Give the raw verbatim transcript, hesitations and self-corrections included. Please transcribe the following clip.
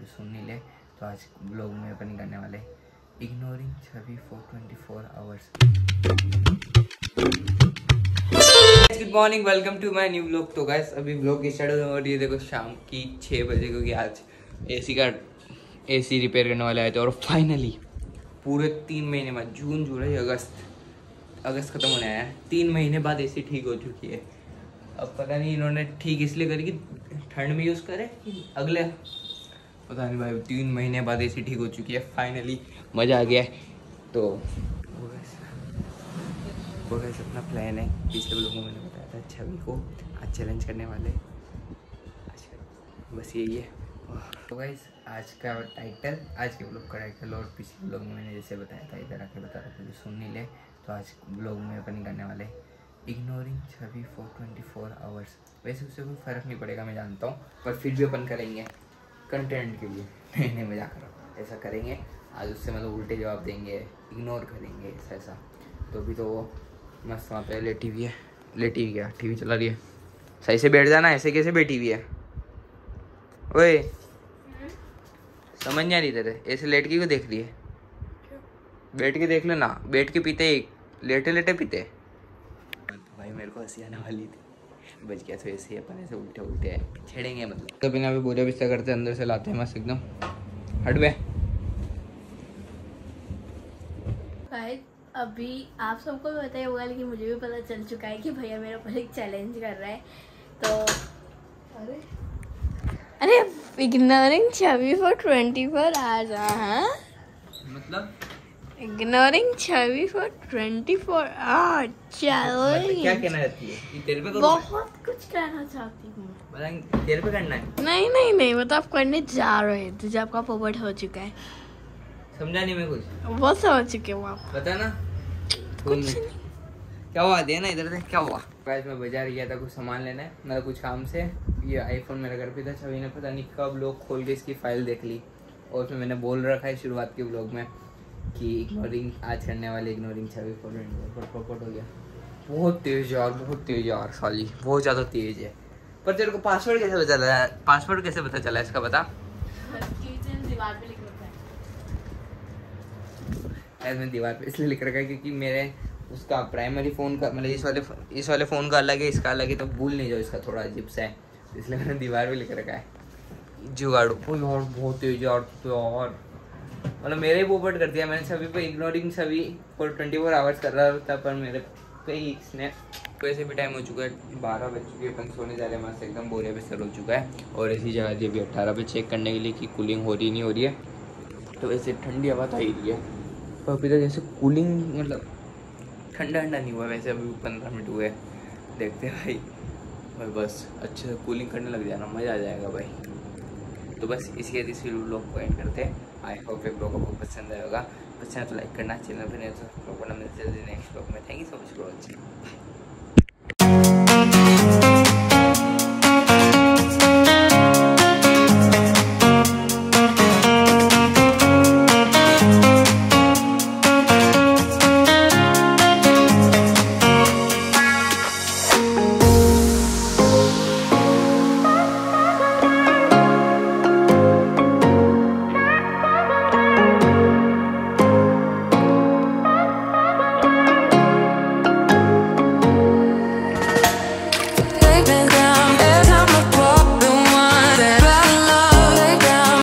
सुन नहीं ले तो आज ब्लॉग में अपन करने वाले ignoring Chhavi for twenty four hours. Good morning, welcome to my new blog. तो गाइस अभी ब्लॉग की स्टार्ट हो रही है, देखो शाम की छः बजे, क्योंकि आज एसी का एसी रिपेयर करने वाले आए थे और फाइनली पूरे तीन महीने बाद, जून जुलाई अगस्त अगस्त खत्म होने आया है, तीन महीने बाद एसी ठीक हो चुकी है। अब पता नहीं इन्होंने ठीक इसलिए करी कि ठंड में यूज़ करे कि अगले, पता नहीं भाई। तीन महीने बाद एसी ठीक हो चुकी है, फाइनली मज़ा आ गया है। तो वो वैसे अपना प्लान है, पिछले लोगों मैंने बताया था छवि को आज चैलेंज करने वाले, बस यही है। तो गाइस आज का टाइटल, आज के ब्लॉग का टाइटल और पिछले ब्लॉग में मैंने जैसे बताया था, इधर आके बता रहा था जो सुन नहीं ले तो आज ब्लॉग में अपन करने वाले ignoring Chhavi for twenty four hours. वैसे उससे कोई फ़र्क नहीं पड़ेगा, मैं जानता हूँ, पर फिर भी अपन करेंगे कंटेंट के लिए। नहीं नहीं मजाक कर रहा हूँ, ऐसा करेंगे आज। उससे मतलब उल्टे जवाब देंगे, इग्नोर करेंगे, ऐसा ऐसा। तो अभी तो वो मस्त वहाँ पे लेटी हुई है, लेटी हुई क्या टीवी चला रही है। सही से बैठ जाना, ऐसे कैसे बैठी हुई है ओए, समझ नहीं आ रही तेरे, ऐसे लेट के क्यों देख रही है? बैठ के देख लेना, बैठ के पीते एक, लेटे लेटे पीते। भाई मेरे को हंसी आने वाली थी, बच गया। तो ऐसे ही अपन ऐसे उल्टे उल्टे छेड़ेंगे मतलब। तो बिना भी बोरिया बिस्तर करते अंदर से लाते हैं मस्त एकदम। हट बे। अभी आप सबको भी पता ही होगा, लेकिन मुझे भी पता चल चुका है कि भैया मेरा ऊपर एक चैलेंज कर रहा है। तो अरे अरे ignoring Chhavi for twenty four hours. हाँ मतलब ignoring Chhavi for twenty four hours. चलो क्या कहना चाहती है? तेरे पे बहुत कुछ कहना चाहती हूँ। बताएं तेरे पे करना है? नहीं नहीं नहीं, वो तो आप करने जा रहे हैं, तो आपका पोपट हो चुका है। समझा नहीं मैं कुछ, बहुत समझ चुके हो आप। बता ना कुछ नहीं। क्या हुआ, देना इधर से, क्या हुआ? गाइस मैं बाजार गया था कुछ सामान लेना है, मतलब कुछ काम से। ये आईफोन मेरे घर पे था, छवि ने पता नहीं कब लोग खोल के इसकी फाइल देख ली, और उसमें मैंने बोल रखा है शुरुआत के ब्लॉग में कि इग्नोरिंग आज करने वाले इग्नोरिंग छवि फॉर प्रॉपर्ट हो गया। बहुत तेज यार, बहुत तेज यार साली, बहुत ज़्यादा तेज है। पर तेरे को पासवर्ड कैसे पता चला? पासवर्ड कैसे पता चला इसका, बता। दीवार पे लिख रखा है। मैंने दीवार पे इसलिए लिख रखा है क्योंकि मेरे उसका प्राइमरी फ़ोन का, मतलब इस वाले इस वाले फ़ोन का अलग है, इसका अलग है, तो भूल नहीं जाओ, इसका थोड़ा अजीब सा है, इसलिए मैंने दीवार पे लिख रखा है जुगाड़ू। कोई और बहुत तेज यार, तो और मतलब मेरे ही पोपट कर दिया मैंने छवि पे। Ignoring Chhavi for twenty four hours कर रहा था, पर मेरे पे ही इसने। वैसे भी टाइम हो चुका है, बारह बज चुके हैं, अपन सोने जा रहे हैं मस्त एकदम, बोरिया बिस्तर हो चुका है। और ऐसी जगह दी अभी अट्ठारह पे चेक करने के लिए कि कूलिंग हो रही नहीं हो रही है। तो वैसे ठंडी हवा तो आई रही है, पर अभी तक जैसे कूलिंग मतलब ठंडा ठंडा नहीं हुआ। वैसे अभी पंद्रह मिनट हुए, देखते हैं भाई, और बस अच्छे से कूलिंग करने लग जाना, मज़ा आ जाएगा भाई। तो बस इसी के इसी ब्लॉग को एंड करते हैं। आई होप ये ब्लॉग आपको पसंद आएगा, पसंद तो लाइक करना, चैनल पर नहीं तो ब्लॉग को मिलते हैं नेक्स्ट ब्लॉग में। Thank you so much for watching.